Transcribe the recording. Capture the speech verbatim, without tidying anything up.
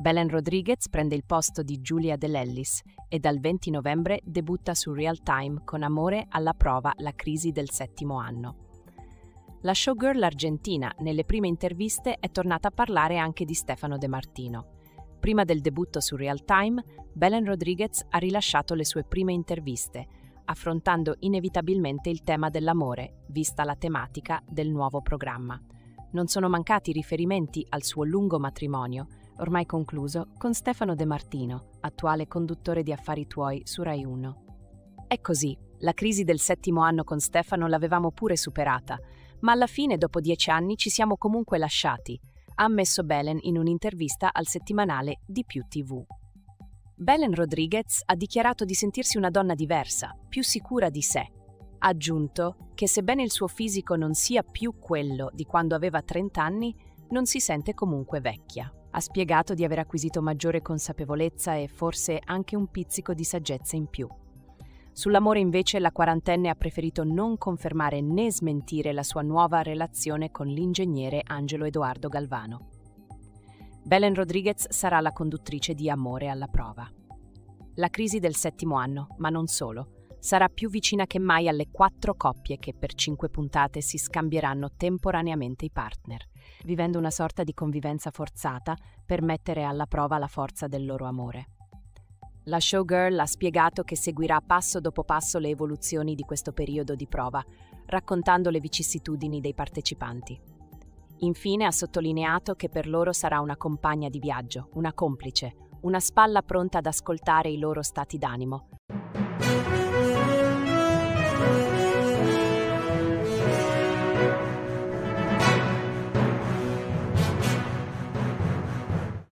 Belen Rodriguez prende il posto di Julia DeLellis e dal venti novembre debutta su Real Time con Amore alla prova, la crisi del settimo anno. La showgirl argentina, nelle prime interviste, è tornata a parlare anche di Stefano De Martino. Prima del debutto su Real Time, Belen Rodriguez ha rilasciato le sue prime interviste, affrontando inevitabilmente il tema dell'amore, vista la tematica del nuovo programma. Non sono mancati riferimenti al suo lungo matrimonio, ormai concluso, con Stefano De Martino, attuale conduttore di Affari Tuoi su Rai uno. È così, la crisi del settimo anno con Stefano l'avevamo pure superata, ma alla fine, dopo dieci anni, ci siamo comunque lasciati, ha ammesso Belen in un'intervista al settimanale Di Più tivù. Belen Rodriguez ha dichiarato di sentirsi una donna diversa, più sicura di sé. Ha aggiunto che sebbene il suo fisico non sia più quello di quando aveva trenta anni, non si sente comunque vecchia. Ha spiegato di aver acquisito maggiore consapevolezza e forse anche un pizzico di saggezza in più. Sull'amore invece la quarantenne ha preferito non confermare né smentire la sua nuova relazione con l'ingegnere Angelo Edoardo Galvano. Belen Rodriguez sarà la conduttrice di Amore alla prova. La crisi del settimo anno, ma non solo, sarà più vicina che mai alle quattro coppie che per cinque puntate si scambieranno temporaneamente i partner, vivendo una sorta di convivenza forzata per mettere alla prova la forza del loro amore. La showgirl ha spiegato che seguirà passo dopo passo le evoluzioni di questo periodo di prova, raccontando le vicissitudini dei partecipanti. Infine ha sottolineato che per loro sarà una compagna di viaggio, una complice, una spalla pronta ad ascoltare i loro stati d'animo.